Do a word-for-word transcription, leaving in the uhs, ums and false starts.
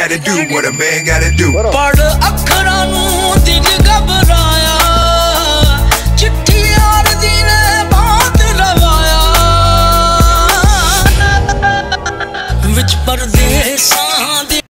gotta do what a man gotta do. ਪੜ ਅੱਖਰਾਂ ਨੂੰ